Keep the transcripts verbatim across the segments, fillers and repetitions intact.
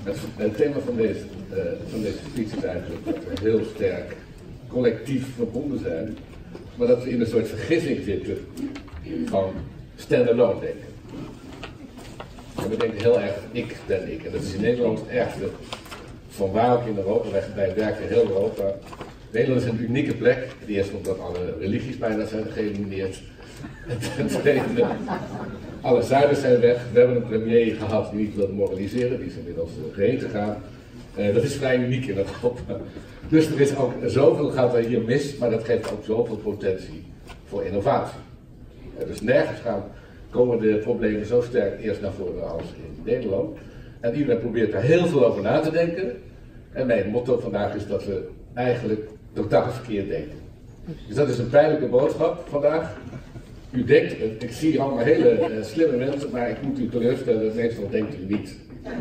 Het, het thema van deze, uh, van deze speech is eigenlijk dat we heel sterk collectief verbonden zijn, maar dat we in een soort vergissing zitten van stand-alone denken. En we denken heel erg ik ben ik. En dat is in Nederland het ergste. Van waar ook in Europa, wij werken in heel Europa. Nederland is een unieke plek. Die eerst omdat alle religies bijna zijn geëlimineerd. En ten tweede, alle zuiders zijn weg. We hebben een premier gehad die niet wilde moraliseren. Die is inmiddels heen gegaan. Uh, dat is vrij uniek in Europa. Dus er is ook zoveel gaat er hier mis, maar dat geeft ook zoveel potentie voor innovatie. Uh, dus nergens gaan, komen de problemen zo sterk eerst naar voren als in Nederland. En iedereen probeert daar heel veel over na te denken. En mijn motto vandaag is dat we eigenlijk totaal verkeerd denken. Dus dat is een pijnlijke boodschap vandaag. U denkt, ik zie allemaal hele uh, slimme mensen, maar ik moet u teleurstellen, meestal denkt u niet.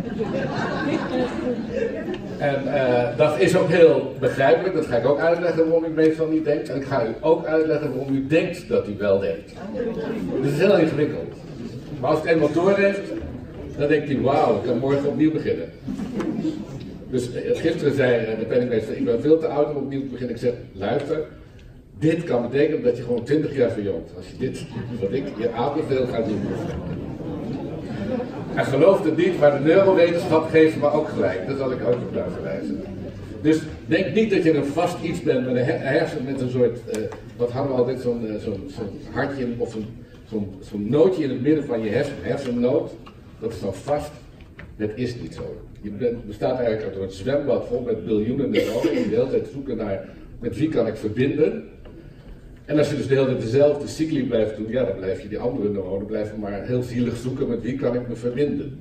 En uh, dat is ook heel begrijpelijk, dat ga ik ook uitleggen waarom u meestal niet denkt. En ik ga u ook uitleggen waarom u denkt dat u wel denkt. Dus het is heel ingewikkeld. Maar als het eenmaal door heeft, dan denkt hij, wauw, ik kan morgen opnieuw beginnen. Dus uh, gisteren zei uh, de penningmeester, ik ben veel te oud om opnieuw te beginnen. Ik zeg, luister, dit kan betekenen dat je gewoon twintig jaar verjongt. Als je dit, wat ik, je aanbeveel gaat doen. En geloof het niet, maar de neurowetenschap geeft me ook gelijk. Dat zal ik ook nog naar verwijzen. Dus denk niet dat je een vast iets bent met een hersen, met een soort, uh, wat hadden we altijd, zo'n uh, zo'n zo'n hartje of zo'n zo'n zo'n nootje in het midden van je hersen, hersennoot. Dat is dan vast. Dat is niet zo. Je bent, bestaat eigenlijk uit een zwembad vol met biljoenen neuronen die de hele tijd zoeken naar met wie kan ik verbinden. En als je dus de hele tijd dezelfde cycli blijft doen, ja, dan blijf je die andere neuronen blijven maar heel zielig zoeken met wie kan ik me verbinden.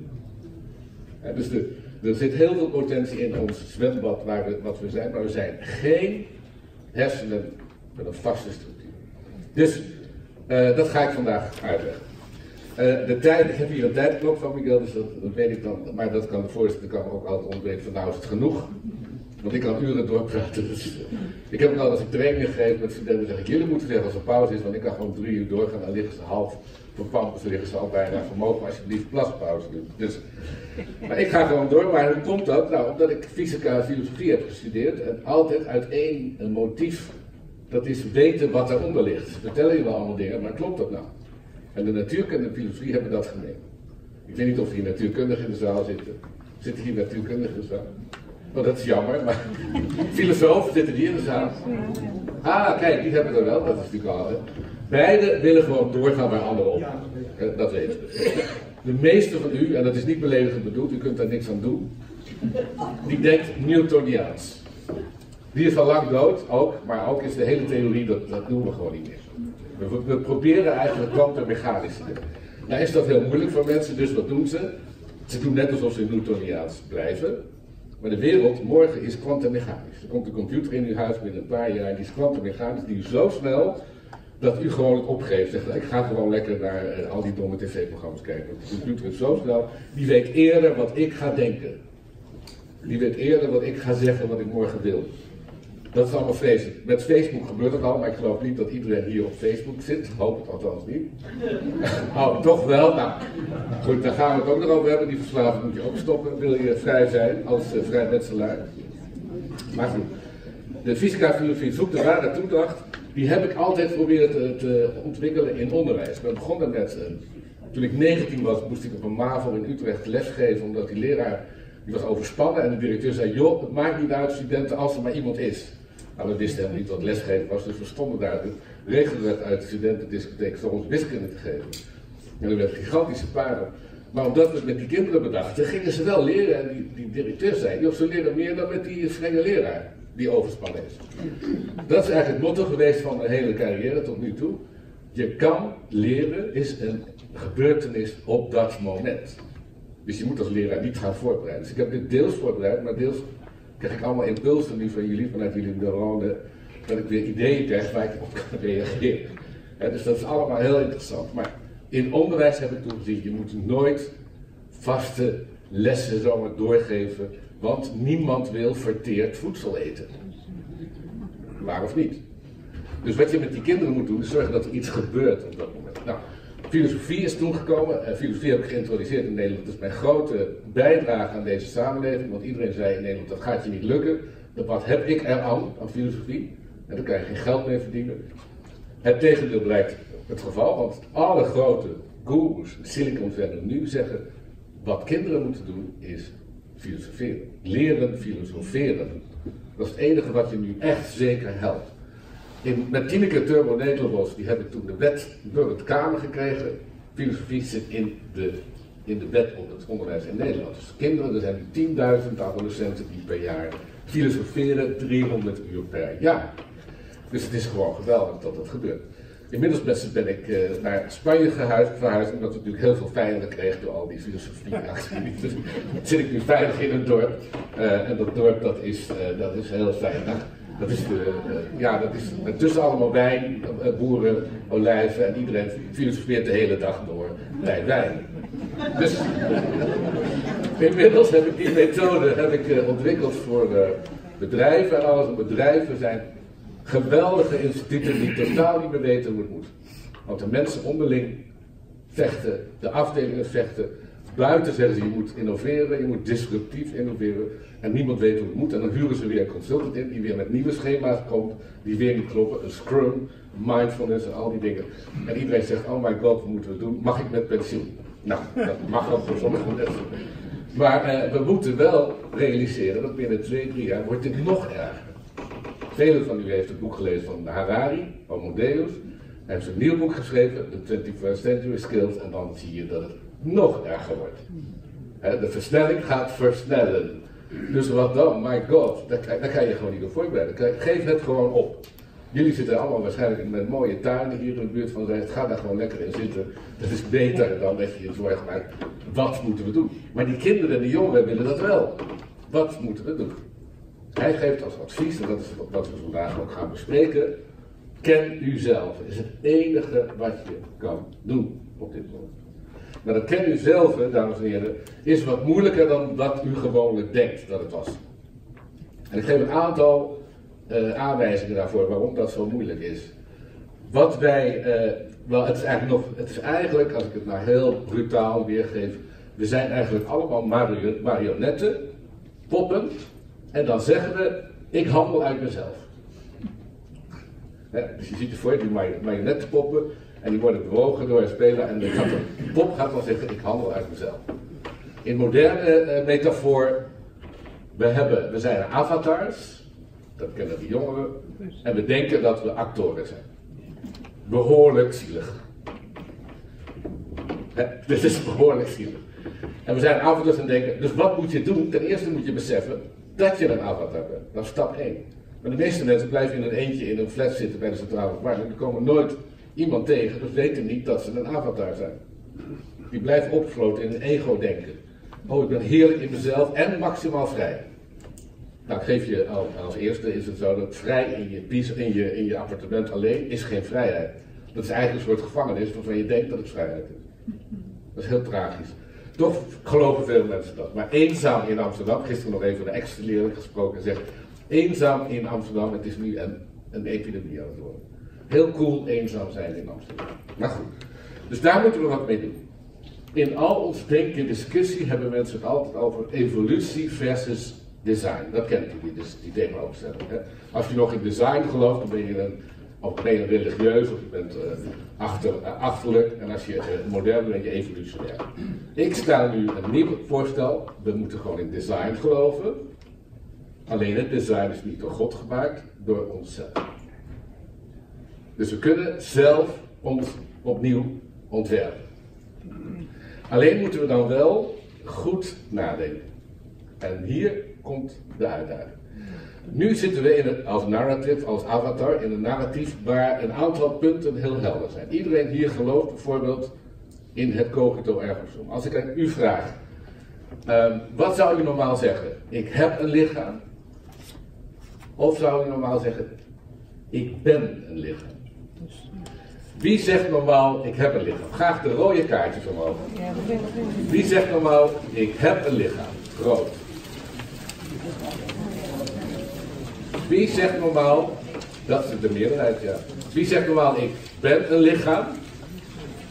Ja, dus de, er zit heel veel potentie in ons zwembad waar we, wat we zijn, maar we zijn geen hersenen met een vaste structuur. Dus uh, dat ga ik vandaag uitleggen. Uh, de tijd, ik heb hier een tijdklok van Miguel, dus dat, dat weet ik dan, maar dat kan de voorzitter kan ook altijd onderbreken van nou is het genoeg. Want ik kan uren doorpraten. Dus ik heb ook al als ik trainingen geef met studenten, zeg ik, jullie moeten zeggen als er pauze is, want ik kan gewoon drie uur doorgaan, dan liggen ze half voor pampers, dan liggen ze al bijna vermogen, alsjeblieft plaspauze doen. Dus, maar ik ga gewoon door, maar hoe komt dat? Nou, omdat ik fysica en filosofie heb gestudeerd en altijd uit één een motief, dat is weten wat daaronder ligt. Ze vertellen je wel allemaal dingen, maar klopt dat nou? En de natuurkunde en de filosofie hebben dat gemeen. Ik weet niet of hier natuurkundigen in de zaal zitten. Zitten hier natuurkundigen in de zaal? Oh, dat is jammer, maar filosofen zitten die in de zaal. Ah, kijk, die hebben er wel, dat is natuurlijk al. Hè. Beide willen gewoon doorgaan waar anderen op. Dat weten we. De meeste van u, en dat is niet beledigend bedoeld, u kunt daar niks aan doen, die denkt Newtoniaans. Die is al lang dood, ook, maar ook is de hele theorie, dat, dat doen we gewoon niet meer. We, we proberen eigenlijk kwantummechanisch te doen. Nou is dat heel moeilijk voor mensen, dus wat doen ze? Ze doen net alsof ze Newtoniaans blijven. Maar de wereld morgen is kwantummechanisch. Er komt een computer in uw huis binnen een paar jaar, die is kwantummechanisch, die is zo snel dat u gewoon het opgeeft. Zegt, ik ga gewoon lekker naar uh, al die domme tv-programma's kijken. De computer is zo snel, die weet eerder wat ik ga denken. Die weet eerder wat ik ga zeggen, wat ik morgen wil. Dat is allemaal vreselijk. Met Facebook gebeurt het al, maar ik geloof niet dat iedereen hier op Facebook zit. Ik hoop het althans niet. Oh, toch wel? Nou, goed, daar gaan we het ook nog over hebben. Die verslaving moet je ook stoppen. Wil je vrij zijn als uh, vrijmetselaar? Maar goed, de fysica en filosofie zoekt de ware toedracht. Die heb ik altijd proberen te, te ontwikkelen in onderwijs. Ik ben begonnen met, uh, toen ik negentien was, moest ik op een MAVO in Utrecht lesgeven, omdat die leraar, die was overspannen en de directeur zei, joh, het maakt niet uit studenten als er maar iemand is. Nou, we wisten helemaal niet wat lesgeven was, dus we stonden daar regelrecht uit de studentendiscotheek voor ons wiskunde te geven. En er werd gigantische paren. Maar omdat we het met die kinderen bedachten, gingen ze wel leren. En die, die directeur zei, joh, ze leren meer dan met die strenge leraar die overspannen is. Dat is eigenlijk het motto geweest van mijn hele carrière tot nu toe. Je kan leren, is een gebeurtenis op dat moment. Dus je moet als leraar niet gaan voorbereiden. Dus ik heb dit deels voorbereid, maar deels krijg ik allemaal impulsen nu van jullie, vanuit jullie neuronen, dat ik weer ideeën krijg waar ik op kan reageren. He, dus dat is allemaal heel interessant. Maar in onderwijs heb ik toen gezien, je moet nooit vaste lessen zomaar doorgeven, want niemand wil verteerd voedsel eten. Waar of niet? Dus wat je met die kinderen moet doen, is zorgen dat er iets gebeurt op dat moment. Nou, Filosofie is toen gekomen. En filosofie heb ik geïntroduceerd in Nederland. Dat is mijn grote bijdrage aan deze samenleving. Want iedereen zei in Nederland, dat gaat je niet lukken. Wat heb ik er aan, aan filosofie? En daar kan je geen geld mee verdienen. Het tegendeel blijkt het geval. Want alle grote gurus, Silicon Valley nu zeggen, wat kinderen moeten doen is filosoferen. Leren filosoferen. Dat is het enige wat je nu echt zeker helpt. In, met Tineke Turbo Nederlands, die heb ik toen de wet door het Kamer gekregen. Filosofie zit in de, in de wet op het onderwijs in Nederland. Dus kinderen, er zijn nu tienduizend adolescenten die per jaar filosoferen, driehonderd uur per jaar. Dus het is gewoon geweldig dat dat gebeurt. Inmiddels ben ik uh, naar Spanje gehuisd, verhuisd, omdat we natuurlijk heel veel vijanden kregen door al die filosofie-activiteiten. Dus zit ik nu veilig in een dorp. Uh, en dat dorp dat is, uh, dat is heel veilig. Dat is, de, uh, ja, dat is tussen allemaal wijn, uh, boeren, olijven en iedereen filosofeert de hele dag door bij wijn. Dus inmiddels heb ik die methode heb ik, uh, ontwikkeld voor uh, bedrijven en alles. En bedrijven zijn geweldige instituten die totaal niet meer weten hoe het moet. Want de mensen onderling vechten, de afdelingen vechten. Buiten zeggen ze, je moet innoveren, je moet disruptief innoveren. En niemand weet hoe het moet. En dan huren ze weer een consultant in die weer met nieuwe schema's komt. Die weer niet kloppen. Een scrum, mindfulness en al die dingen. En iedereen zegt, oh my god, wat moeten we doen? Mag ik met pensioen? Nou, dat mag wel voor sommige mensen. Maar eh, we moeten wel realiseren dat binnen twee, drie jaar wordt dit nog erger. Velen van u heeft het boek gelezen van Harari, Homo Deus. Hij heeft een nieuw boek geschreven, The twenty-first Century Skills. En dan zie je dat het nog erger wordt. De versnelling gaat versnellen. Dus wat dan? My god, daar, daar kan je gewoon niet op voorbereiden. Geef het gewoon op. Jullie zitten allemaal waarschijnlijk met mooie tuinen hier in de buurt van Rijs. Ga daar gewoon lekker in zitten. Dat is beter dan dat je je zorgen maakt. Wat moeten we doen? Maar die kinderen en die jongeren willen dat wel. Wat moeten we doen? Hij geeft als advies, en dat is wat we vandaag ook gaan bespreken. Ken uzelf. Dat is het enige wat je kan doen op dit moment. Maar dat ken uzelf, dames en heren, is wat moeilijker dan wat u gewoonlijk denkt dat het was. En ik geef een aantal uh, aanwijzingen daarvoor waarom dat zo moeilijk is. Wat wij, uh, wel het is eigenlijk nog, het is eigenlijk, als ik het nou heel brutaal weergeef, we zijn eigenlijk allemaal mario- marionetten, poppen, en dan zeggen we, ik handel uit mezelf. Ja, dus je ziet ervoor die marionettenpoppen, en die worden bewogen door een speler en de pop gaat dan zeggen, ik handel uit mezelf. In moderne uh, metafoor, we, hebben, we zijn avatars, dat kennen de jongeren, en we denken dat we actoren zijn. Behoorlijk zielig. Hè, dit is behoorlijk zielig. En we zijn avatars en denken, dus wat moet je doen? Ten eerste moet je beseffen dat je een avatar bent. Dat is stap één. Maar de meeste mensen blijven in een eentje in een flat zitten bij de centrale verwarming. Die komen nooit iemand tegen, dus weten niet dat ze een avatar zijn. Die blijven opgesloten in een ego-denken. Oh, ik ben heerlijk in mezelf en maximaal vrij. Nou, ik geef je al, als eerste is het zo dat vrij in je, piece, in, je, in je appartement alleen is geen vrijheid. Dat is eigenlijk een soort gevangenis waarvan je denkt dat het vrijheid is. Dat is heel tragisch. Toch geloven veel mensen dat. Maar eenzaam in Amsterdam, gisteren nog even een ex-leerling gesproken en zegt, eenzaam in Amsterdam, het is nu een, een epidemie aan het worden. Heel cool eenzaam zijn in Amsterdam. Maar goed, dus daar moeten we wat mee doen. In al ons denken en discussie hebben mensen het altijd over evolutie versus design. Dat kent u, dus die tegenoverstelling. Hè? Als je nog in design gelooft, dan ben je een, of ben je religieus, of je bent uh, achter, uh, achterlijk. En als je uh, modern bent, ben je evolutionair. Ik stel nu een nieuw voorstel. We moeten gewoon in design geloven. Alleen het design is niet door God gemaakt, door onszelf. Dus we kunnen zelf ons opnieuw ontwerpen. Alleen moeten we dan wel goed nadenken. En hier komt de uitdaging. Nu zitten we in het, als narrative, als avatar, in een narratief waar een aantal punten heel helder zijn. Iedereen hier gelooft bijvoorbeeld in het cogito ergo sum. Als ik aan u vraag, um, wat zou u normaal zeggen? Ik heb een lichaam. Of zou u normaal zeggen, ik ben een lichaam? Wie zegt normaal, ik heb een lichaam? Graag de rode kaartjes omhoog. Wie zegt normaal, ik heb een lichaam? Rood. Wie zegt normaal, dat is de meerderheid, ja. Wie zegt normaal, ik ben een lichaam?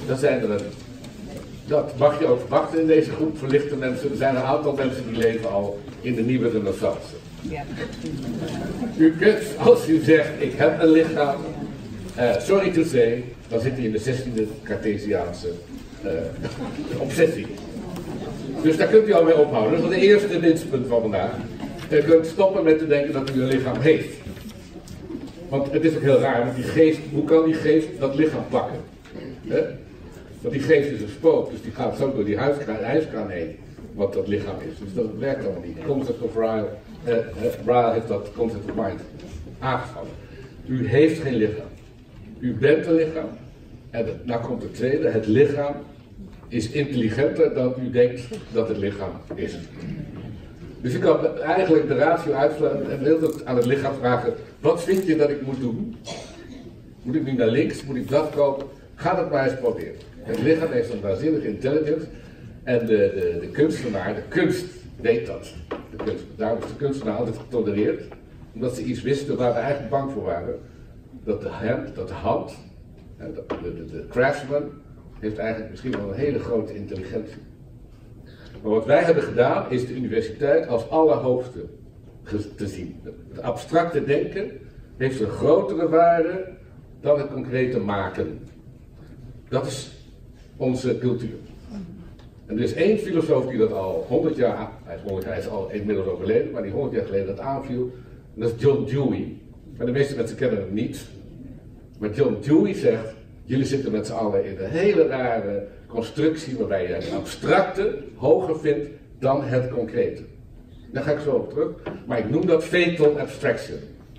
dan zijn er, een, dat mag je ook verwachten in deze groep verlichte mensen, er zijn een aantal mensen die leven al in de nieuwe renaissance. Ja. U kunt, als u zegt, ik heb een lichaam, uh, sorry to say, dan zit hij in de zestiende Cartesiaanse uh, obsessie. Dus daar kunt u al mee ophouden. Dat is het eerste winstpunt van vandaag. U kunt stoppen met te denken dat u een lichaam heeft. Want het is ook heel raar, want die geest, hoe kan die geest dat lichaam pakken? He? Want die geest is een spook, dus die gaat zo door die huiskraan, ijskraan heen, wat dat lichaam is. Dus dat werkt allemaal niet. Concept of Ryle, uh, uh, Ryle heeft dat concept of mind aangevallen. U heeft geen lichaam. U bent een lichaam. En het, nou komt het tweede, het lichaam is intelligenter dan u denkt dat het lichaam is. Dus ik kan eigenlijk de ratio uitsluiten en wil het aan het lichaam vragen, wat vind je dat ik moet doen? Moet ik nu naar links? Moet ik dat kopen? Ga dat maar eens proberen. Het lichaam heeft een waanzinnige intelligence en de, de, de kunstenaar, de kunst weet dat. De kunst, daarom is de kunstenaar altijd getolereerd, omdat ze iets wisten waar we eigenlijk bang voor waren. Dat de hand, dat de hand, de, de, de, de craftsman, heeft eigenlijk misschien wel een hele grote intelligentie. Maar wat wij hebben gedaan is de universiteit als allerhoogste te zien. Het abstracte denken heeft een grotere waarde dan het concrete maken. Dat is onze cultuur. En er is één filosoof die dat al honderd jaar, hij is, honderd, hij is al inmiddels overleden, maar die honderd jaar geleden dat aanviel. En dat is John Dewey. Maar de meeste mensen kennen hem niet. Maar John Dewey zegt, jullie zitten met z'n allen in een hele rare constructie waarbij je het abstracte hoger vindt dan het concrete. Daar ga ik zo op terug. Maar ik noem dat fatal abstraction.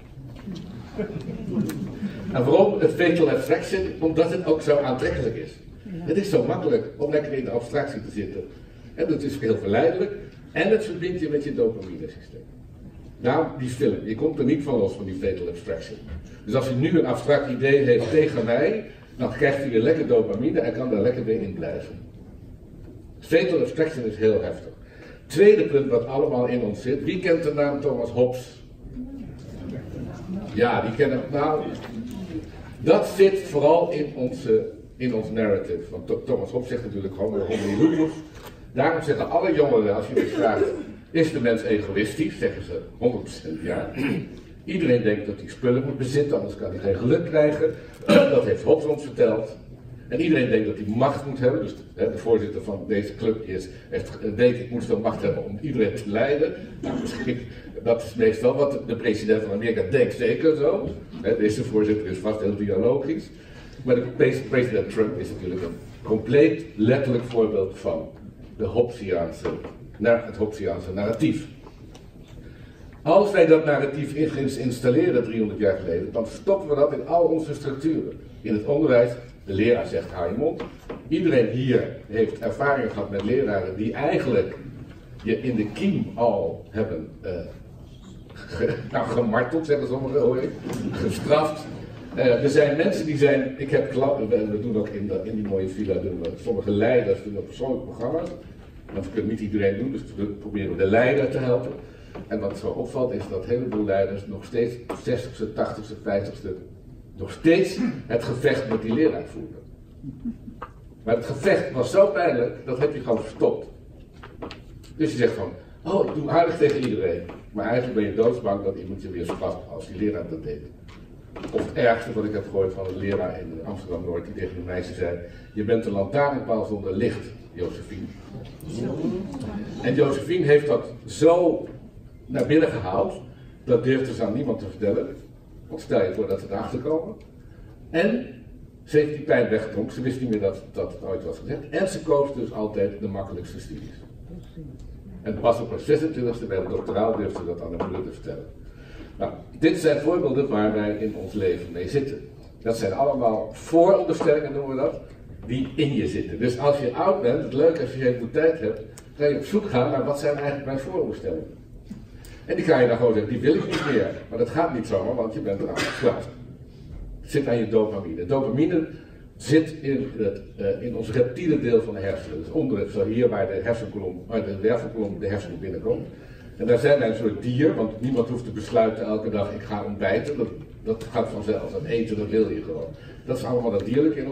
En waarom het fatal abstraction? Omdat het ook zo aantrekkelijk is. Het is zo makkelijk om lekker in de abstractie te zitten. En dat is heel verleidelijk. En het verbindt je met je dopamine systeem. Nou, die film. Je komt er niet van los van die fatal abstraction. Dus als u nu een abstract idee heeft tegen mij, dan krijgt u weer lekker dopamine en kan daar lekker weer in blijven. Fatal abstraction is heel heftig. Tweede punt wat allemaal in ons zit. Wie kent de naam Thomas Hobbes? Ja, die kennen we. Nou, dat zit vooral in, onze, in ons narrative. Want Thomas Hobbes zegt natuurlijk gewoon weer homo ludus. Daarom zeggen alle jongeren, als je het vraagt, is de mens egoïstisch? Zeggen ze honderd procent ja. Iedereen denkt dat hij spullen moet bezitten, anders kan hij geen geluk krijgen. Dat heeft Hobbes ons verteld. En iedereen denkt dat hij macht moet hebben. Dus de, de voorzitter van deze club is, heeft, weet ik moet veel macht hebben om iedereen te leiden. Nou, misschien, dat is meestal wat de president van Amerika denkt, zeker zo. Deze voorzitter is vast heel dialogisch. Maar de president Trump is natuurlijk een compleet letterlijk voorbeeld van de Hobbesiaanse, het Hobbesiaanse narratief. Als wij dat narratief installeren driehonderd jaar geleden, dan stoppen we dat in al onze structuren. In het onderwijs, de leraar zegt hou je mond. Iedereen hier heeft ervaring gehad met leraren die eigenlijk je in de kiem al hebben uh, ge, nou, gemarteld, zeggen sommigen, hoor ik, gestraft. Uh, er zijn mensen die zijn, ik heb klappen, we doen ook in, de, in die mooie villa, doen we, sommige leiders doen persoonlijke programma's. Want we kunnen niet iedereen doen, dus we proberen de leider te helpen. En wat zo opvalt is dat een heleboel leiders nog steeds zestigste, tachtigste, vijftigste nog steeds het gevecht met die leraar voeren. Maar het gevecht was zo pijnlijk, dat heb je gewoon verstopt. Dus je zegt van, oh ik doe aardig tegen iedereen. Maar eigenlijk ben je doodsbang dat iemand je weer straft als die leraar dat deed. Of het ergste wat ik heb gehoord van een leraar in Amsterdam-Noord die tegen een meisje zei, je bent een lantaarnpaal zonder licht, Josephine. En Josephine heeft dat zo naar binnen gehaald, dat durfde ze aan niemand te vertellen. Want stel je voor dat ze erachter komen. En ze heeft die pijn weggedronken, ze wist niet meer dat, dat het ooit was gezegd. En ze koos dus altijd de makkelijkste studies. En pas op haar zesentwintigste bij het doctoraal durfde ze dat aan haar moeder te vertellen. Nou, dit zijn voorbeelden waar wij in ons leven mee zitten. Dat zijn allemaal vooronderstellingen, noemen we dat, die in je zitten. Dus als je oud bent, het leuke als je geen goede tijd hebt, ga je op zoek gaan naar wat zijn eigenlijk mijn vooronderstellingen. En die ga je dan gewoon zeggen, die wil ik niet meer. Maar dat gaat niet zomaar, want je bent eraan geslaagd. Het zit aan je dopamine. Dopamine zit in, het, uh, in ons reptiele deel van de hersenen. Dus onder het, zo hier waar de hersenkolom, waar de wervelkolom de hersenen binnenkomt. En daar zijn wij een soort dier, want niemand hoeft te besluiten elke dag, ik ga ontbijten. Dat, dat gaat vanzelf. Dat eten, dat wil je gewoon. Dat is allemaal dat dierlijk in ons.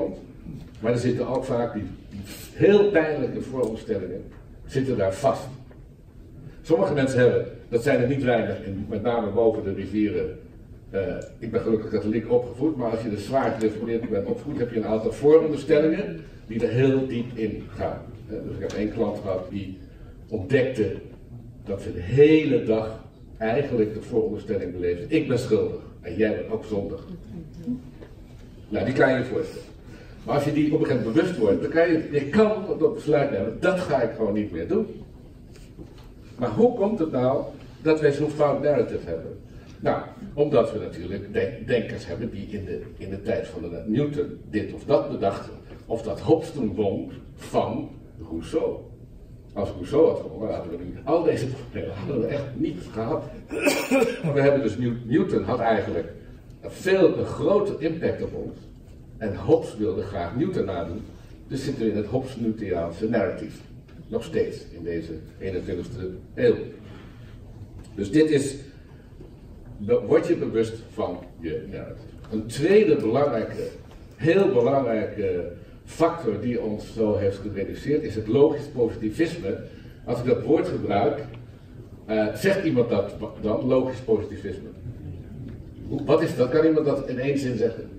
Maar er zitten ook vaak die, die heel pijnlijke vooronderstellingen zitten daar vast. Sommige mensen hebben, dat zijn er niet weinig, en met name boven de rivieren. Uh, ik ben gelukkig katholiek opgevoed, maar als je er zwaar gereformeerd bent opgevoed, heb je een aantal vooronderstellingen die er heel diep in gaan. Uh, dus ik heb één klant gehad die ontdekte dat ze de hele dag eigenlijk de vooronderstelling beleefde: ik ben schuldig en jij bent ook zondig. Nou, die kan je je voorstellen. Maar als je die op een gegeven moment bewust wordt, dan kan je, je kan dat besluit nemen, dat ga ik gewoon niet meer doen. Maar hoe komt het nou dat wij zo'n fout narrative hebben? Nou, omdat we natuurlijk de denkers hebben die in de, in de tijd van de Newton dit of dat bedachten. Of dat Hobbes toen won van Rousseau. Als Rousseau had gewonnen, hadden we nu al deze problemen hadden we echt niet gehad. We hebben dus, Newton had eigenlijk een veel een groter impact op ons. En Hobbes wilde graag Newton nadoen. Dus zitten we in het Hobbes-Newtoniaanse narrative. Nog steeds in deze eenentwintigste eeuw. Dus dit is, word je bewust van je narrative. Een tweede belangrijke, heel belangrijke factor die ons zo heeft gereduceerd is het logisch positivisme. Als ik dat woord gebruik, uh, zegt iemand dat dan, logisch positivisme? Hoe, wat is dat? Kan iemand dat in één zin zeggen?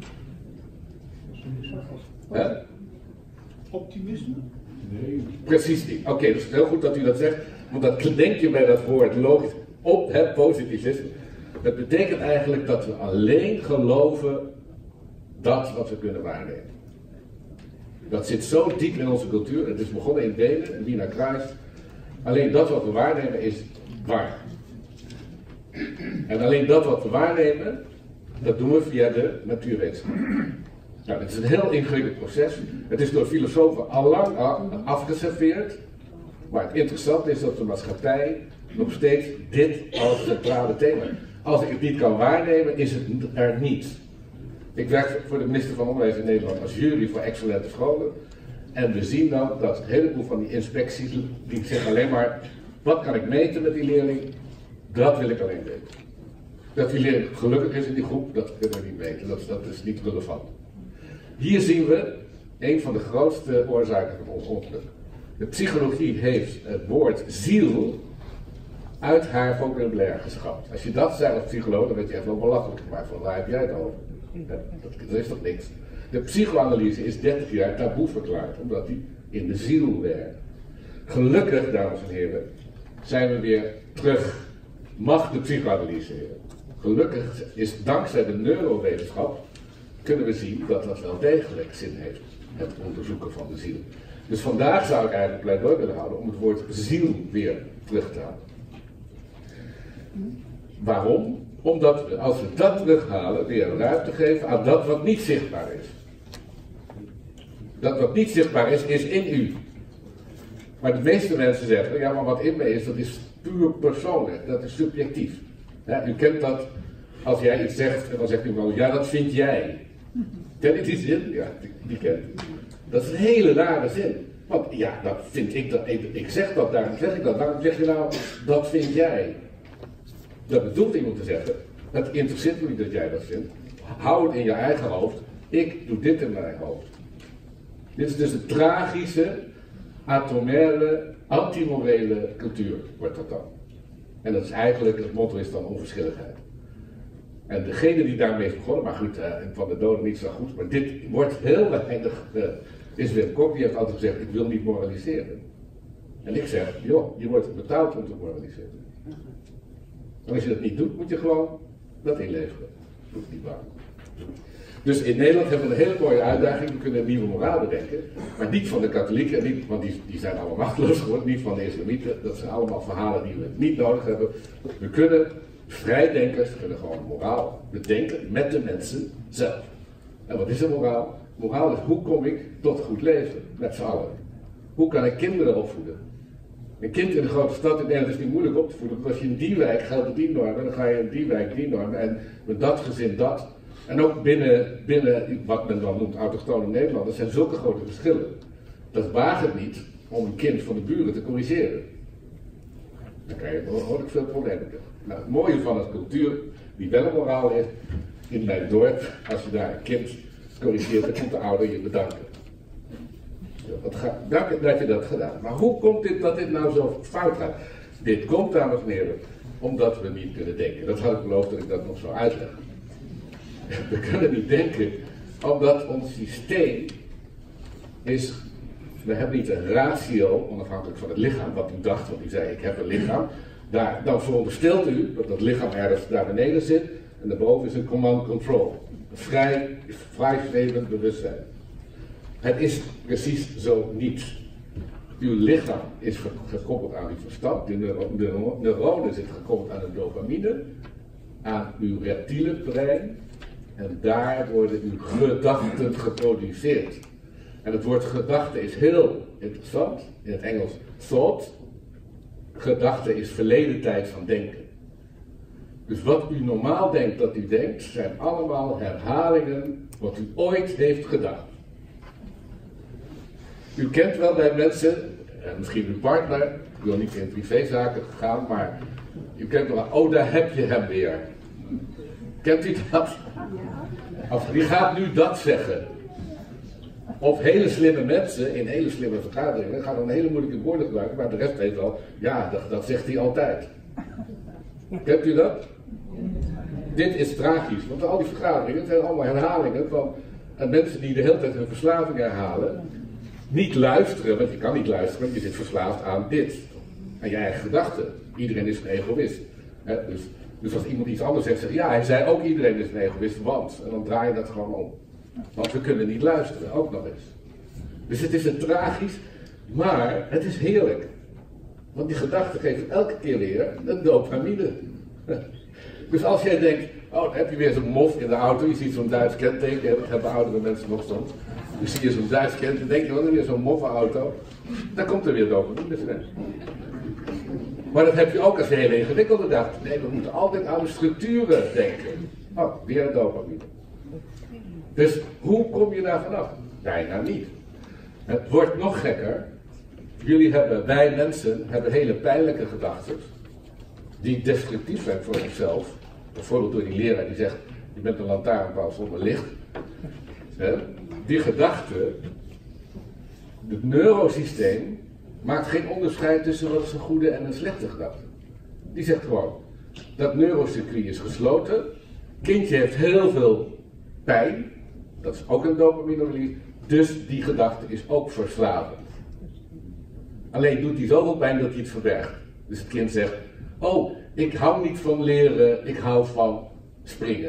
Huh? Optimisme? Nee. Precies niet. Oké, okay, dus heel goed dat u dat zegt, want dat denk je bij dat woord logisch op het positivisme. Dat betekent eigenlijk dat we alleen geloven dat wat we kunnen waarnemen. Dat zit zo diep in onze cultuur, het is begonnen in Denen, in Wiener Kruis. Alleen dat wat we waarnemen is waar. En alleen dat wat we waarnemen, dat doen we via de natuurwetenschap. Nou, dit is een heel ingewikkeld proces. Het is door filosofen al lang afgeserveerd. Maar het interessante is dat de maatschappij nog steeds dit als centrale thema. Als ik het niet kan waarnemen, is het er niet. Ik werk voor de minister van Onderwijs in Nederland als jury voor excellente scholen. En we zien dan dat een heleboel van die inspecties, die zeggen alleen maar: wat kan ik meten met die leerling? Dat wil ik alleen weten. Dat die leerling gelukkig is in die groep, dat kunnen we niet meten. Dat, dat is niet relevant. Hier zien we een van de grootste oorzaken van ons ongeluk. De psychologie heeft het woord ziel uit haar vocabulaire geschrapt. Als je dat zei als psycholoog, dan werd je echt wel belachelijk gemaakt. Van waar heb jij het over? Dat, dat is toch niks. De psychoanalyse is dertig jaar taboe verklaard, omdat die in de ziel werkt. Gelukkig, dames en heren, zijn we weer terug. Mag de psychoanalyse weer. Gelukkig is dankzij de neurowetenschap kunnen we zien dat dat wel degelijk zin heeft, het onderzoeken van de ziel. Dus vandaag zou ik eigenlijk pleidooi willen houden om het woord ziel weer terug te halen. Waarom? Omdat we, als we dat terughalen, weer ruimte geven aan dat wat niet zichtbaar is. Dat wat niet zichtbaar is, is in u. Maar de meeste mensen zeggen, ja, maar wat in mij is, dat is puur persoonlijk, dat is subjectief. Ja, u kent dat, als jij iets zegt en dan zegt iemand, ja, dat vind jij. Ken je die zin? Ja, die, die kent u. Dat is een hele rare zin. Want ja, dat vind ik, dat, ik, ik zeg dat, daarom zeg ik dat. Waarom zeg je nou, dat vind jij? Dat bedoelt iemand te zeggen, het interesseert me niet dat jij dat vindt. Hou het in je eigen hoofd. Ik doe dit in mijn hoofd. Dit is dus een tragische, atomaire, antimorele cultuur, wordt dat dan. En dat is eigenlijk, het motto is dan onverschilligheid. En degene die daarmee is begonnen, maar goed, uh, van de doden niet zo goed, maar dit wordt heel weinig, uh, is Wim Kok, die heeft altijd gezegd, ik wil niet moraliseren. En ik zeg, joh, je wordt betaald om te moraliseren. En als je dat niet doet, moet je gewoon dat inleveren. Dat is niet waar. Dus in Nederland hebben we een hele mooie uitdaging, we kunnen een nieuwe moraal bedenken, maar niet van de katholieken, niet, want die, die zijn allemaal machteloos geworden, niet van de islamieten, dat zijn allemaal verhalen die we niet nodig hebben. We kunnen, vrijdenkers kunnen gewoon moraal bedenken met de mensen zelf. En wat is een moraal? Moraal is, hoe kom ik tot goed leven, met z'n allen? Hoe kan ik kinderen opvoeden? Een kind in de grote stad in Nederland is niet moeilijk op te voeden, want als je in die wijk geldt die normen, dan ga je in die wijk die normen en met dat gezin dat. En ook binnen, binnen wat men dan noemt autochtone Nederlanders zijn zulke grote verschillen. Dat waagt het niet om een kind van de buren te corrigeren. Dan krijg je behoorlijk veel problemen. Nou, het mooie van een cultuur die wel een moraal heeft, in mijn dorp, als je daar een kind corrigeert, dan komt de ouder je bedanken. Wat ga, dank dat je dat gedaan. Maar hoe komt dit dat dit nou zo fout gaat? Dit komt, dames en heren, omdat we niet kunnen denken. Dat had ik beloofd dat ik dat nog zou uitleggen. We kunnen niet denken, omdat ons systeem is. We hebben niet een ratio, onafhankelijk van het lichaam, wat u dacht, want u zei ik heb een lichaam. Daar, dan veronderstelt u dat dat lichaam ergens daar beneden zit en daarboven is een command control. Een vrij, vrij zwevend bewustzijn. Het is precies zo niet. Uw lichaam is gekoppeld aan uw verstand, de, neuro, de neuronen zitten gekoppeld aan de dopamine, aan uw reptiele brein en daar worden uw gedachten geproduceerd. En het woord gedachte is heel interessant, in het Engels thought. Gedachte is verleden tijd van denken. Dus wat u normaal denkt dat u denkt, zijn allemaal herhalingen wat u ooit heeft gedacht. U kent wel bij mensen, misschien uw partner, ik wil niet in privézaken gaan, maar u kent wel, oh daar heb je hem weer. Kent u dat? Of die gaat nu dat zeggen. Of hele slimme mensen in hele slimme vergaderingen gaan dan hele moeilijke woorden gebruiken, maar de rest weet wel, ja, dat, dat zegt hij altijd. Kent u dat? Dit is tragisch, want al die vergaderingen zijn allemaal herhalingen van en mensen die de hele tijd hun verslaving herhalen, niet luisteren, want je kan niet luisteren, want je zit verslaafd aan dit. Aan je eigen gedachten. Iedereen is een egoïst. He, dus, dus als iemand iets anders zegt, zeg ja, hij zei ook iedereen is een egoïst, want. En dan draai je dat gewoon om. Want we kunnen niet luisteren, ook nog eens. Dus het is een tragisch, maar het is heerlijk. Want die gedachten geven elke keer weer een dopamine. Dus als jij denkt, oh dan heb je weer zo'n mof in de auto, je ziet zo'n Duits kenteken, dat hebben oudere mensen nog soms. Dus zie je zo'n Duits kenteken, dan denk je, wat is weer zo'n moffe auto? Dan komt er weer dopamine vrij. Maar dat heb je ook als je hele ingewikkelde dag. Nee, we moeten altijd aan de structuren denken. Oh, weer dopamine. Dus hoe kom je daar vanaf? Bijna niet. Het wordt nog gekker. Jullie hebben, wij mensen, hebben hele pijnlijke gedachten. Die destructief zijn voor zichzelf. Bijvoorbeeld door die leraar die zegt, je bent een lantaarnpaal zonder licht. Die gedachte, het neurosysteem, maakt geen onderscheid tussen wat is een goede en een slechte gedachte. Die zegt gewoon, dat neurocircuit is gesloten. Kindje heeft heel veel pijn. Dat is ook een dopamine-release. Dus die gedachte is ook verslavend. Alleen doet hij zoveel pijn dat hij het verbergt. Dus het kind zegt, oh, ik hou niet van leren, ik hou van springen.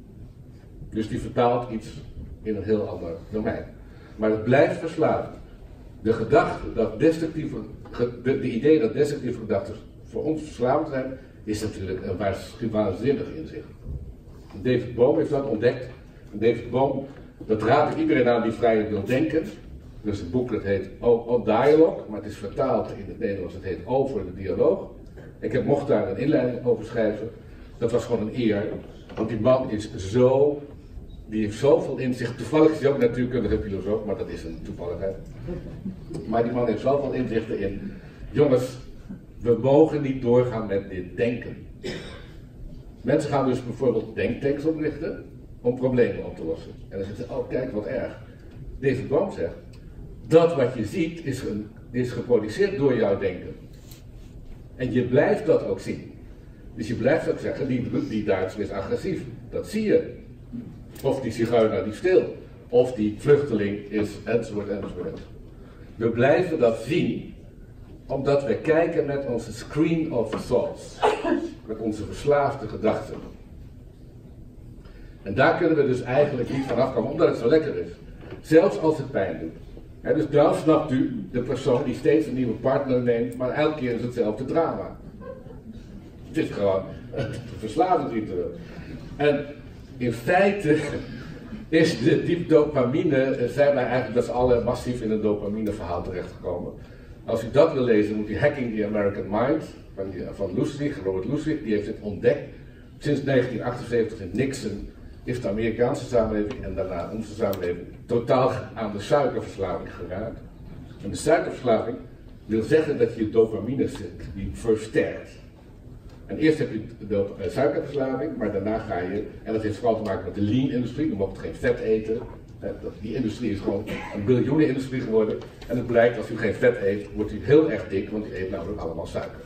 Dus die vertaalt iets in een heel ander domein. Maar het blijft verslavend. De gedachte dat destructieve, de, de idee dat destructieve gedachten voor ons verslavend zijn, is natuurlijk een waanzinnig inzicht. David Bohm heeft dat ontdekt. En David Bohm, dat raad ik iedereen aan die vrij wil denken. Dus het boek dat heet O, o Dialogue, maar het is vertaald in het Nederlands, het heet Over de Dialoog. Ik heb, mocht daar een inleiding over schrijven. Dat was gewoon een eer, want die man is zo, die heeft zoveel inzicht. Toevallig is hij ook natuurkundige filosoof, maar dat is een toevalligheid. Maar die man heeft zoveel inzichten in. Jongens, we mogen niet doorgaan met dit denken. Mensen gaan dus bijvoorbeeld denktanks oprichten om problemen op te lossen. En dan zeggen ze, oh kijk wat erg. David Bohm zegt, dat wat je ziet is, een, is geproduceerd door jouw denken. En je blijft dat ook zien. Dus je blijft ook zeggen, die, die Duitser is agressief. Dat zie je. Of die zigeuner die stil. Of die vluchteling is enzovoort enzovoort. We blijven dat zien, omdat we kijken met onze screen of thoughts. Met onze verslaafde gedachten. En daar kunnen we dus eigenlijk niet van afkomen, omdat het zo lekker is. Zelfs als het pijn doet. He, dus dan snapt u de persoon die steeds een nieuwe partner neemt, maar elke keer is hetzelfde drama. Het is gewoon een verslavend ritueel. En in feite is de diep dopamine, zijn wij eigenlijk met z'n allen massief in een dopamine verhaal terechtgekomen. Als u dat wil lezen, moet u Hacking the American Mind van, die, van Lustig, Robert Lustig, die heeft dit ontdekt. Sinds negentien achtenzeventig in Nixon is de Amerikaanse samenleving en daarna onze samenleving totaal aan de suikerverslaving geraakt. En de suikerverslaving wil zeggen dat je dopamine die versterkt. En eerst heb je de suikerverslaving, maar daarna ga je, en dat heeft vooral te maken met de lean-industrie, je mocht geen vet eten, Die industrie is gewoon een biljoenenindustrie geworden. En het blijkt, als u geen vet eet, wordt u heel erg dik, want u eet namelijk allemaal suiker.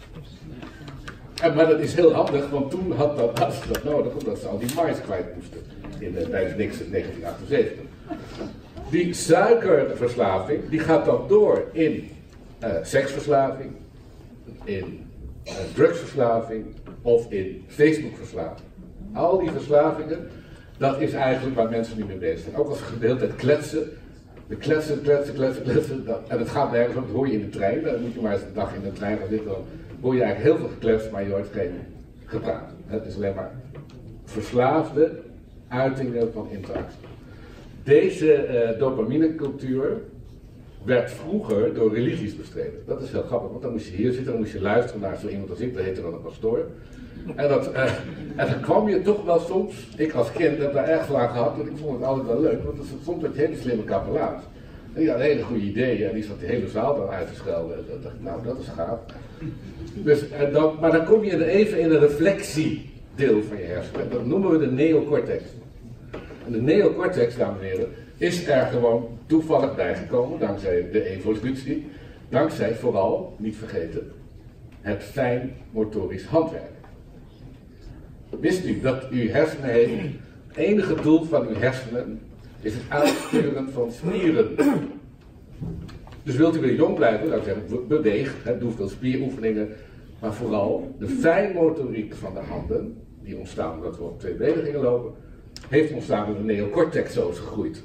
En, maar dat is heel handig, want toen had dat, had ze dat nodig, omdat ze al die mais kwijt moesten. In de, tijdens Nixon negentien achtenzeventig. Die suikerverslaving, die gaat dan door in uh, seksverslaving, in uh, drugsverslaving of in Facebookverslaving. Al die verslavingen, dat is eigenlijk waar mensen nu mee bezig zijn. Ook als ze de hele tijd kletsen, de kletsen, kletsen, kletsen, kletsen. Dat, en het gaat nergens om, dat hoor je in de trein. Dan moet je maar eens een dag in de trein gaan zitten, dan hoor je eigenlijk heel veel gekletst, maar je hoort geen gepraat. Het is alleen maar verslaafde uitingen van interactie. Deze uh, dopaminecultuur werd vroeger door religies bestreden. Dat is heel grappig, want dan moest je hier zitten, dan moest je luisteren naar zo iemand als ik, dat heette dan een pastoor. En, dat, uh, en dan kwam je toch wel soms, ik als kind heb daar erg van aan gehad, want ik vond het altijd wel leuk, want soms had je hele slimme kapelaans. En die had hele goede ideeën en die zat de hele zaal dan uit te schelden. En dan dacht ik, nou dat is gaaf. Dus, en dan, maar dan kom je even in een reflectiedeel van je hersenen, dat noemen we de neocortex. En de neocortex, dames en heren, is er gewoon toevallig bijgekomen, dankzij de evolutie, dankzij vooral, niet vergeten, het fijnmotorisch handwerk. Wist u dat uw hersenen heeft, het enige doel van uw hersenen is het uitsturen van spieren. Dus wilt u weer jong blijven, dan zeg ik beweeg, hè, doe veel spieroefeningen, maar vooral de fijnmotoriek van de handen, die ontstaan omdat we op twee benen gingen lopen, heeft ontstaan door de neocortex zo is gegroeid.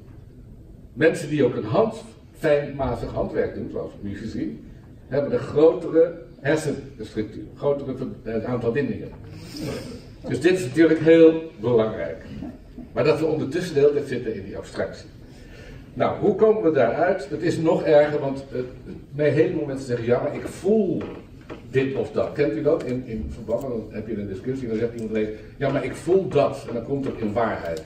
Mensen die ook een hand, fijnmazig handwerk doen, zoals we nu gezien, hebben een grotere hersenstructuur, een grotere uh, aantal windingen. Dus dit is natuurlijk heel belangrijk. Maar dat we ondertussen de hele tijd zitten in die abstractie. Nou, hoe komen we daaruit? Het is nog erger, want uh, bij heel veel mensen zeggen, ja, maar ik voel dit of dat. Kent u dat? In, in verband, dan heb je een discussie en dan zegt iemand ineens, ja, maar ik voel dat. En dan komt het in waarheid.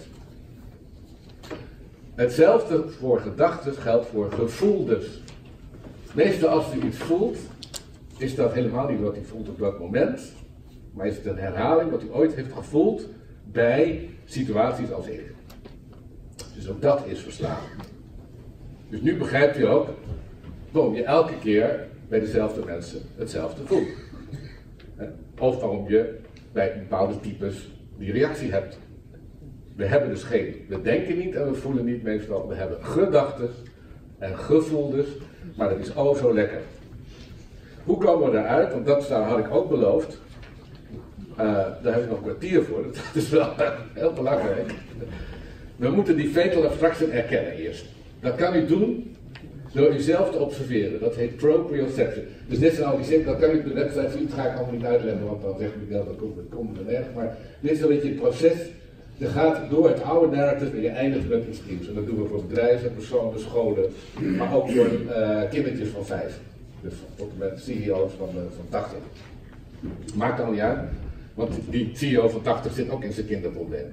Hetzelfde voor gedachten geldt voor gevoeldes. Meestal als u iets voelt, is dat helemaal niet wat u voelt op dat moment, maar is het een herhaling wat u ooit heeft gevoeld bij situaties als ik. Dus ook dat is verslaving. Dus nu begrijpt u ook waarom je elke keer bij dezelfde mensen hetzelfde voelt. Of waarom je bij bepaalde types die reactie hebt. We hebben dus geen, we denken niet en we voelen niet meestal. We hebben gedachten en gevoeldes, maar dat is oh zo lekker. Hoe komen we daaruit? Want dat had ik ook beloofd. Uh, daar heb ik nog een kwartier voor, dat is wel heel belangrijk. We moeten die fatal abstraction erkennen eerst. Dat kan u doen door uzelf te observeren. Dat heet proprioception. Dus dit zijn al die zin, dat kan u op de website zien, dat ga ik allemaal niet uitleggen, want dan zegt u wel, dat komt, dat komt er nergens. Maar dit is een beetje het proces. Je gaat door het oude narrative en je eindigt met iets nieuws. En dat doen we voor bedrijven, personen, scholen, maar ook voor uh, kindertjes van vijf. Dus tot en met C E O's van, uh, van tachtig. Maakt dan niet uit, want die C E O van tachtig zit ook in zijn kinderprobleem.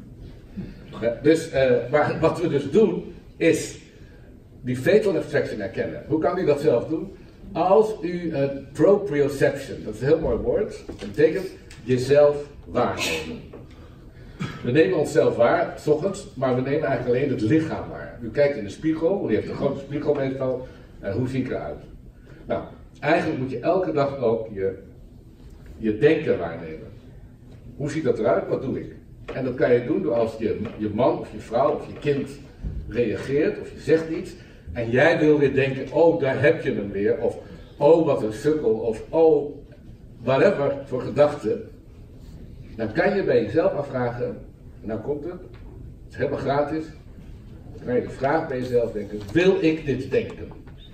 Uh, dus uh, maar wat we dus doen, is die fatal abstraction herkennen. Hoe kan u dat zelf doen? Als u een proprioception, dat is een heel mooi woord, dat betekent jezelf waarnemen. We nemen onszelf waar, 's ochtends, maar we nemen eigenlijk alleen het lichaam waar. U kijkt in de spiegel, u heeft een grote spiegel meestal, en hoe zie ik eruit? Nou, eigenlijk moet je elke dag ook je, je denken waarnemen. Hoe ziet dat eruit? Wat doe ik? En dat kan je doen door als je, je man of je vrouw of je kind reageert of je zegt iets en jij wil weer denken, oh daar heb je hem weer, of oh wat een sukkel, of oh whatever voor gedachten. Dan kan je bij jezelf afvragen, nou komt het, het is helemaal gratis, dan kan je de vraag bij jezelf denken, wil ik dit denken?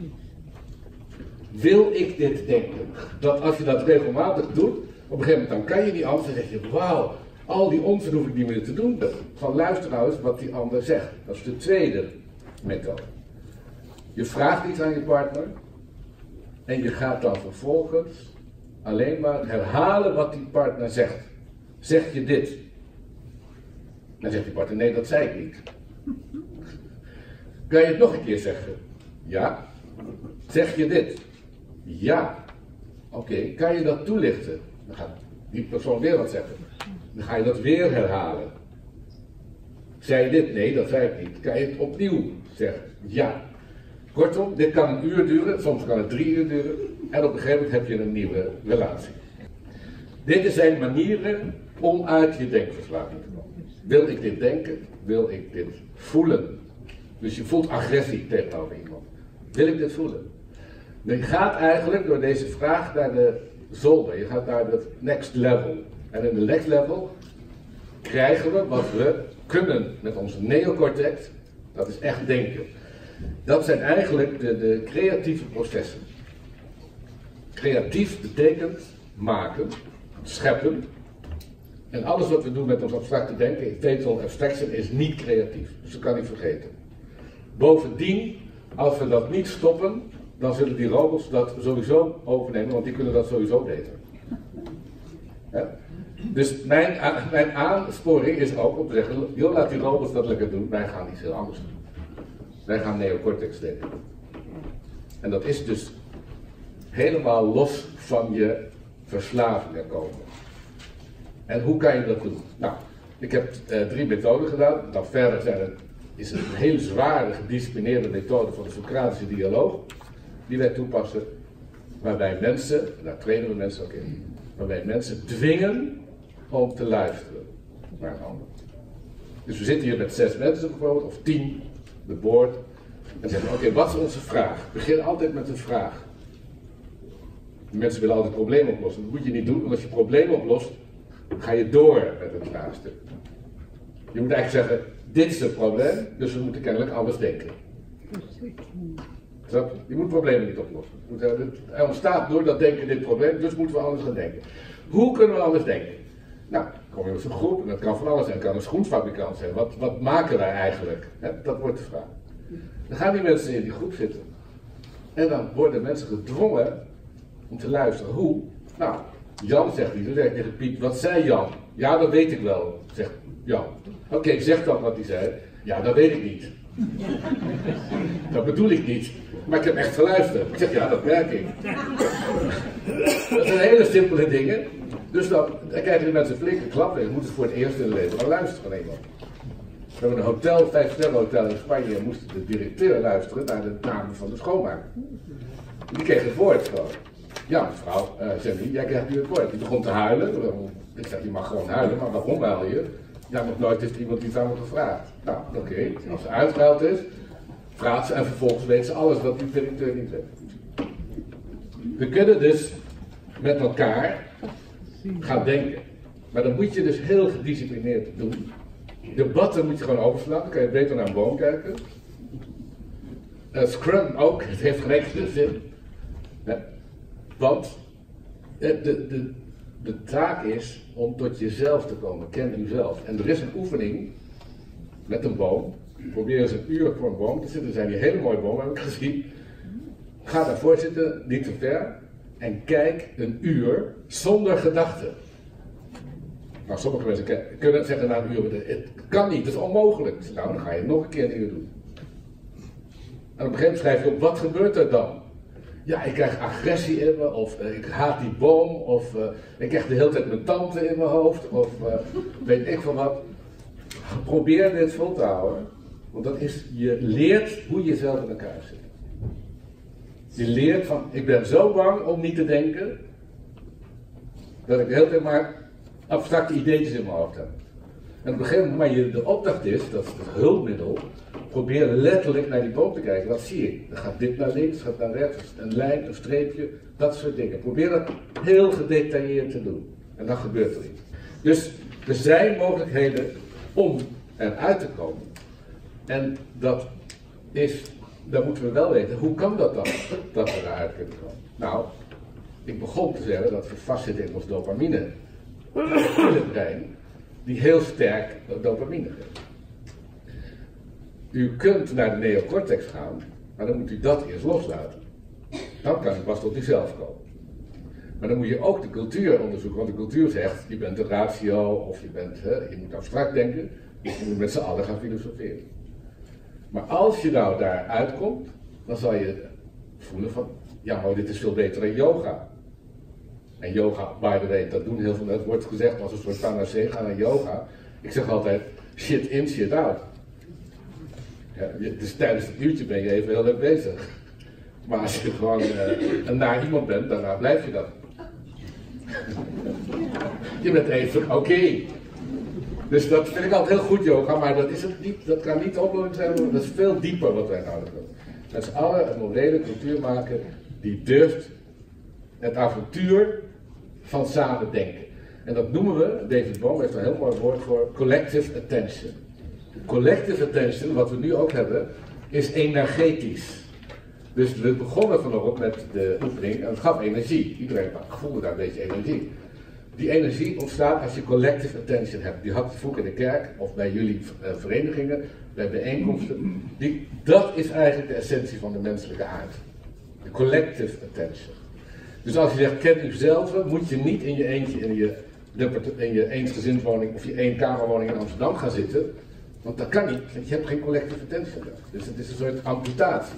Wil ik dit denken? Dat als je dat regelmatig doet, op een gegeven moment dan kan je die ander zeggen, wauw, al die onzin hoef ik niet meer te doen. Van luister nou eens wat die ander zegt. Dat is de tweede methode. Je vraagt iets aan je partner en je gaat dan vervolgens alleen maar herhalen wat die partner zegt. Zeg je dit? Dan zegt die partner, nee dat zei ik niet. Kan je het nog een keer zeggen? Ja. Zeg je dit? Ja. Oké, okay. Kan je dat toelichten? Dan gaat die persoon weer wat zeggen. Dan ga je dat weer herhalen. Zei je dit? Nee, dat zei ik niet. Kan je het opnieuw zeggen? Ja. Kortom, dit kan een uur duren, soms kan het drie uur duren. En op een gegeven moment heb je een nieuwe relatie. Dit zijn manieren om uit je denkverslaving te komen. Wil ik dit denken? Wil ik dit voelen? Dus je voelt agressie tegenover iemand. Wil ik dit voelen? Je gaat eigenlijk door deze vraag naar de zolder. Je gaat naar het next level. En in de next level krijgen we wat we kunnen met onze neocortex. Dat is echt denken. Dat zijn eigenlijk de, de creatieve processen. Creatief betekent maken, scheppen. En alles wat we doen met ons abstracte denken, fatal abstraction, is niet creatief. Dus dat kan je vergeten. Bovendien, als we dat niet stoppen, dan zullen die robots dat sowieso overnemen, want die kunnen dat sowieso beter. Ja? Dus mijn, mijn aansporing is ook om te zeggen, joh, laat die robots dat lekker doen, wij gaan iets heel anders doen. Wij gaan neocortex denken. En dat is dus helemaal los van je verslavingen komen. En hoe kan je dat doen? Nou, ik heb uh, drie methoden gedaan. Dan verder zijn het, is het een hele zware, gedisciplineerde methode van de Socratische dialoog. Die wij toepassen, waarbij mensen, en daar trainen we mensen ook in, waarbij mensen dwingen om te luisteren naar een ander. Dus we zitten hier met zes mensen bijvoorbeeld, of tien, de board, en zeggen, oké, okay, wat is onze vraag? Begin altijd met een vraag. De mensen willen altijd problemen oplossen. Dat moet je niet doen, want als je problemen oplost, ga je door met het vraagstuk. Je moet eigenlijk zeggen, dit is het probleem, dus we moeten kennelijk anders denken. Je moet problemen niet oplossen. Er ontstaat door dat denken dit probleem, dus moeten we anders gaan denken. Hoe kunnen we anders denken? Nou, kom je met zo'n groep, en dat kan van alles zijn. Het kan een schoenfabrikant zijn. Wat, wat maken wij eigenlijk? He, dat wordt de vraag. Dan gaan die mensen in die groep zitten. En dan worden mensen gedwongen om te luisteren. Hoe? Nou, Jan zegt niet. Dan zeg ik tegen Piet, wat zei Jan? Ja, dat weet ik wel, zegt Jan. Oké, okay, zeg dan wat hij zei. Ja, dat weet ik niet. Dat bedoel ik niet. Maar ik heb echt geluisterd. Ik zeg, ja, dat merk ik. Dat zijn hele simpele dingen. Dus dan, dan krijgen die mensen flinke klappen. Je moet het voor het eerst in het leven gaan luisteren van iemand. We hebben een hotel, vijf sterren hotel in Spanje, en moesten de directeur luisteren naar de naam van de schoonmaker. Die kreeg het woord gewoon. Ja, mevrouw, uh, Sammy, jij krijgt nu het woord. Die begon te huilen. Ik zeg, je mag gewoon huilen, maar waarom huil je? Ja, nog nooit heeft iemand iets aan me gevraagd. Nou, oké, okay. Als ze uitgehuild is, vraagt ze en vervolgens weet ze alles wat die directeur niet weet. We kunnen dus met elkaar gaan denken. Maar dan moet je dus heel gedisciplineerd doen. Debatten moet je gewoon overslaan, dan kan je beter naar een boom kijken. Uh, Scrum ook, het heeft geen enkele zin. Nee. Want de, de, de, de taak is om tot jezelf te komen, ken jezelf. En er is een oefening met een boom. Probeer eens een uur voor een boom te zitten. Er zijn hier hele mooie bomen, heb ik gezien. Ga daarvoor zitten, niet te ver. En kijk een uur zonder gedachten. Nou, sommige mensen kunnen zeggen na een uur, het kan niet, het is onmogelijk. Nou, dan ga je nog een keer een uur doen. En op een gegeven moment schrijf je op, wat gebeurt er dan? Ja, ik krijg agressie in me, of uh, ik haat die boom, of uh, ik krijg de hele tijd mijn tante in mijn hoofd, of uh, weet ik van wat. Probeer dit vol te houden, want dat is, je leert hoe je zelf in elkaar zit. Je leert van, ik ben zo bang om niet te denken, dat ik de hele tijd maar abstracte ideetjes in mijn hoofd heb. En op een gegeven moment, maar je, de opdracht is, dat is het hulpmiddel, probeer letterlijk naar die boom te kijken. Wat zie ik? Dan gaat dit naar links, gaat naar rechts, een lijn, een streepje, dat soort dingen. Probeer dat heel gedetailleerd te doen. En dan gebeurt er iets. Dus er zijn mogelijkheden om eruit te komen. En dat is, dan moeten we wel weten, hoe kan dat dan, dat we eruit kunnen komen? Nou, ik begon te zeggen dat we vastzitten in ons dopamine. In het brein, die heel sterk dopamine geeft. U kunt naar de neocortex gaan, maar dan moet u dat eerst loslaten. Dan kan u pas tot uzelf komen. Maar dan moet je ook de cultuur onderzoeken, want de cultuur zegt, je bent een ratio, of je, bent, hè, je moet abstract denken, dus je moet met z'n allen gaan filosoferen. Maar als je nou daar uitkomt, dan zal je voelen van, ja maar dit is veel beter dan yoga. En yoga, by the way, dat doen heel veel mensen, wordt gezegd als een soort panacee, ga naar yoga. Ik zeg altijd, shit in, shit out. Ja, je, dus tijdens het uurtje ben je even heel leuk bezig. Maar als je gewoon uh, een naar iemand bent, daarna blijf je dat. Je bent even oké. Okay. Dus dat vind ik altijd heel goed, yoga, maar dat, is het niet, dat kan niet de oplossing zijn, dat is veel dieper wat wij nodig hebben. Met z'n allen een morele cultuur maken die durft het avontuur van samen denken. En dat noemen we, David Bohm heeft een heel mooi woord voor, collective attention. Collective attention, wat we nu ook hebben, is energetisch. Dus we begonnen vanochtend met de oefening en het gaf energie. Iedereen voelde daar een beetje energie. Die energie ontstaat als je collective attention hebt. Die had je vroeger in de kerk of bij jullie uh, verenigingen, bij bijeenkomsten. Die, dat is eigenlijk de essentie van de menselijke aard. De collective attention. Dus als je zegt, ken uzelf, moet je niet in je eentje in je, in je eensgezinswoning of je eenkamerwoning in Amsterdam gaan zitten. Want dat kan niet, want je hebt geen collective attention. Dus het is een soort amputatie.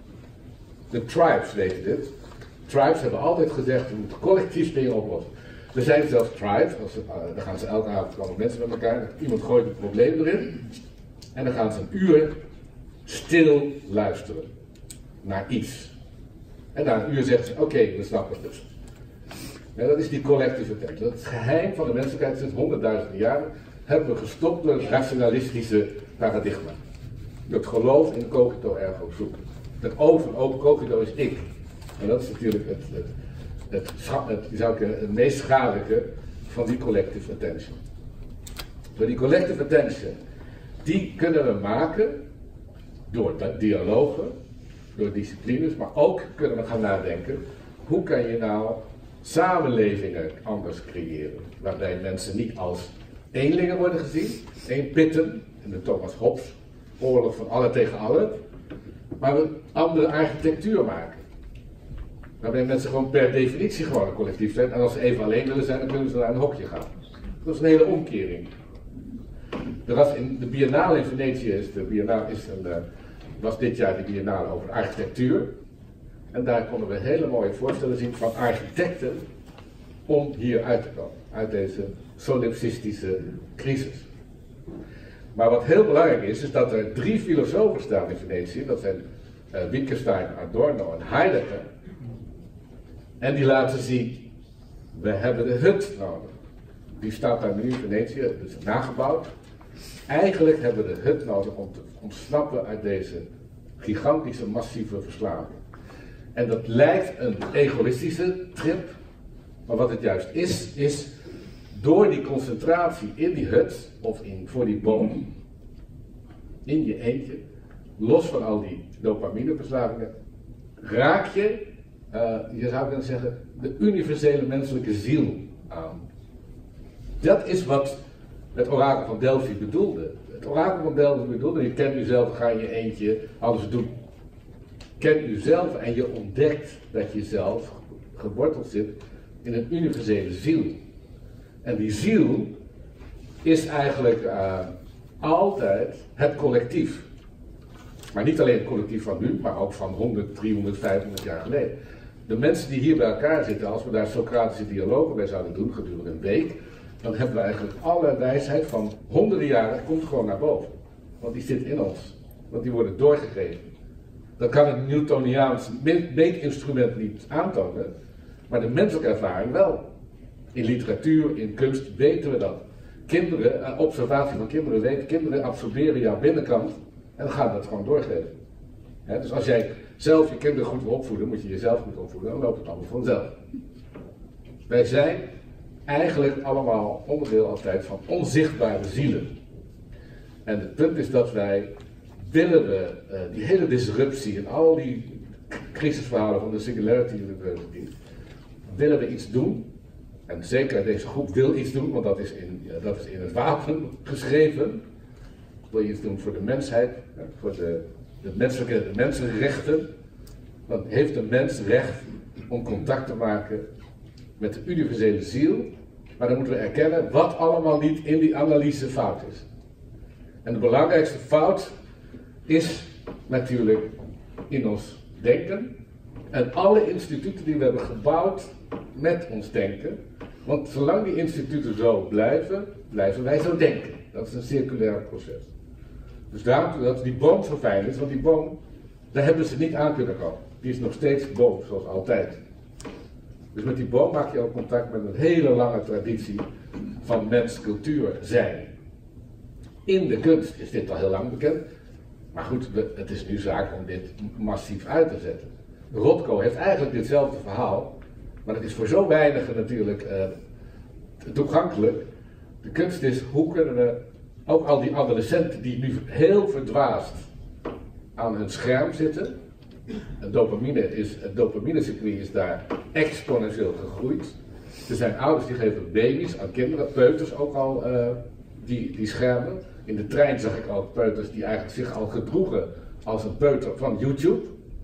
De tribes weten dit. Tribes hebben altijd gezegd, we moeten collectief dingen oplossen. Er zijn zelfs tribes, als ze, uh, dan gaan ze elke avond komen mensen met elkaar, iemand gooit het probleem erin en dan gaan ze een uur stil luisteren naar iets. En na een uur zeggen ze, oké, okay, we snappen het dus. Ja, dat is die collective attention. Dat is het geheim van de menselijkheid sinds honderdduizenden jaren. Hebben we gestopt door het rationalistische paradigma. Door het geloof in cogito ergo sum. Het over en over cogito is ik. En dat is natuurlijk het, het, het, het, het, zou ik, het meest schadelijke van die collective attention. Door die collective attention, die kunnen we maken door dialogen, door disciplines, maar ook kunnen we gaan nadenken, hoe kan je nou samenlevingen anders creëren, waarbij mensen niet als eenlingen worden gezien, eenpitten, in de Thomas Hobbes, oorlog van alle tegen alle, maar we andere architectuur maken. Waarbij mensen gewoon per definitie gewoon een collectief zijn, en als ze even alleen willen zijn, dan kunnen ze naar een hokje gaan. Dat is een hele omkering. Er was in de Biennale in Venetië, is de Biennale is een, uh, was dit jaar de Biennale over architectuur. En daar konden we hele mooie voorstellen zien van architecten om hier uit te komen, uit deze solipsistische crisis. Maar wat heel belangrijk is, is dat er drie filosofen staan in Venetië, dat zijn uh, Wittgenstein, Adorno en Heidegger. En die laten zien, we hebben de hut nodig. Die staat daar nu in Venetië, dus nagebouwd. Eigenlijk hebben we de hut nodig om te ontsnappen uit deze gigantische, massieve verslaving. En dat lijkt een egoïstische trip, maar wat het juist is, is door die concentratie in die hut, of in, voor die boom, in je eentje, los van al die dopamineverslavingen, raak je, uh, je zou kunnen zeggen, de universele menselijke ziel aan. Dat is wat het orakel van Delphi bedoelde. Het orakel van Delphi bedoelde, je kent uzelf, ga in je eentje alles doen. Ken uzelf en je ontdekt dat je zelf geworteld zit in een universele ziel. En die ziel is eigenlijk uh, altijd het collectief. Maar niet alleen het collectief van nu, maar ook van honderd, driehonderd, vijfhonderd jaar geleden. De mensen die hier bij elkaar zitten, als we daar Socratische dialogen bij zouden doen gedurende een week, dan hebben we eigenlijk alle wijsheid van honderden jaren, komt gewoon naar boven. Want die zit in ons. Want die worden doorgegeven. Dat kan een Newtoniaans meetinstrument niet aantonen, maar de menselijke ervaring wel. In literatuur, in kunst weten we dat. Kinderen, observatie van kinderen weten, kinderen absorberen jouw binnenkant en dan gaan we dat gewoon doorgeven. He, dus als jij zelf je kinderen goed wil opvoeden, moet je jezelf goed opvoeden, dan loopt het allemaal vanzelf. Wij zijn eigenlijk allemaal onderdeel altijd van onzichtbare zielen. En het punt is dat wij, willen we uh, die hele disruptie en al die crisisverhalen van de Singularity University, willen we iets doen. En zeker deze groep wil iets doen, want dat is in, ja, dat is in het wapen geschreven. Wil je iets doen voor de mensheid, ja, voor de, de, menselijke, de mensenrechten. Dan heeft de mens recht om contact te maken met de universele ziel. Maar dan moeten we erkennen wat allemaal niet in die analyse fout is. En de belangrijkste fout is natuurlijk in ons denken. En alle instituten die we hebben gebouwd met ons denken. Want zolang die instituten zo blijven, blijven wij zo denken. Dat is een circulair proces. Dus daarom dat die boom zo fijn is, want die boom, daar hebben ze niet aan kunnen komen. Die is nog steeds boom, zoals altijd. Dus met die boom maak je ook contact met een hele lange traditie van mens-cultuur zijn. In de kunst is dit al heel lang bekend. Maar goed, het is nu zaak om dit massief uit te zetten. Rothko heeft eigenlijk ditzelfde verhaal, maar het is voor zo weinigen natuurlijk uh, toegankelijk. De kunst is, hoe kunnen we ook al die adolescenten die nu heel verdwaasd aan hun scherm zitten. Het dopamine is, het dopaminecircuit is daar exponentieel gegroeid. Er zijn ouders die geven baby's aan kinderen, peuters ook al, uh, die, die schermen. In de trein zag ik ook peuters die eigenlijk zich al gedroegen als een peuter van YouTube.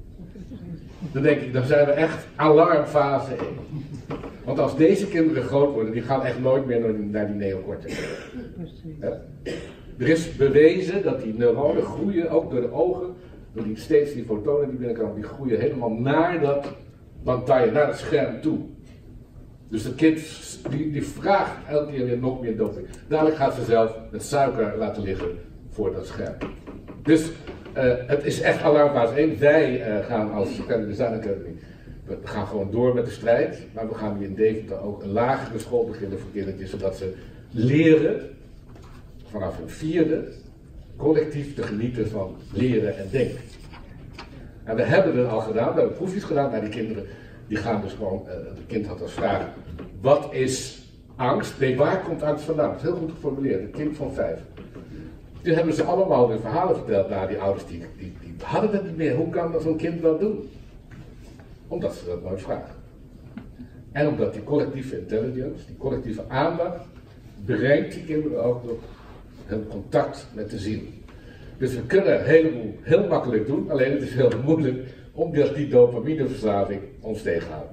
Dan denk ik, dan zijn we echt alarmfase in. Want als deze kinderen groot worden, die gaan echt nooit meer naar die neocortex. Ja? Er is bewezen dat die neuronen groeien, ook door de ogen, door die, steeds die fotonen die binnenkomen, die groeien helemaal naar dat pantaille, naar het scherm toe. Dus de kind die, die vraagt elke keer weer nog meer doping. Dadelijk gaat ze zelf het suiker laten liggen voor dat scherm. Dus uh, het is echt alarmfase één. Wij uh, gaan als Academy Design Academy, we gaan gewoon door met de strijd. Maar we gaan hier in Deventer ook een lagere school beginnen voor kindertjes, zodat ze leren vanaf hun vierde collectief te genieten van leren en denken. En we hebben het al gedaan, we hebben proefjes gedaan naar die kinderen. Die gaan dus gewoon, uh, het kind had als vraag, wat is angst? Nee, waar komt angst vandaan? Dat is heel goed geformuleerd, een kind van vijf. Toen hebben ze allemaal weer verhalen verteld naar die ouders, die, die, die hadden het niet meer. Hoe kan zo'n kind dat doen? Omdat ze dat nooit vragen. En omdat die collectieve intelligence, die collectieve aandacht, brengt die kinderen ook tot hun contact met de ziel. Dus we kunnen een heleboel heel makkelijk doen, alleen het is heel moeilijk omdat die dopamineverslaving ons tegenhoudt.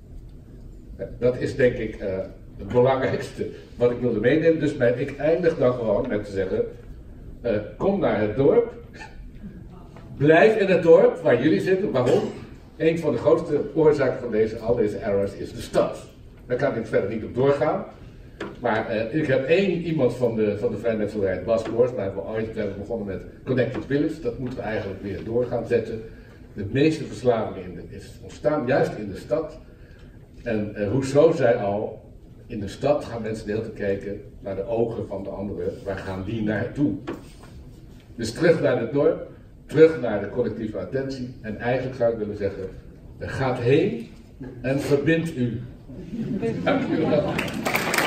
Dat is denk ik uh, het belangrijkste wat ik wilde meenemen. Dus mijn, ik eindig dan gewoon met te zeggen, uh, kom naar het dorp, blijf in het dorp waar jullie zitten. Waarom? Een van de grootste oorzaken van deze, al deze errors is de stad. Daar kan ik verder niet op doorgaan. Maar uh, ik heb één iemand van de, van de vrijmetselarij, Bas Koors, maar we ooit hebben begonnen met Connected Village. Dat moeten we eigenlijk weer door gaan zetten. De meeste verslavingen in de, is ontstaan juist in de stad. En uh, Rousseau zei al, in de stad gaan mensen de hele tijd kijken naar de ogen van de anderen. Waar gaan die naartoe? Dus terug naar het dorp, terug naar de collectieve attentie. En eigenlijk zou ik willen zeggen, gaat heen en verbind u. Dank u wel.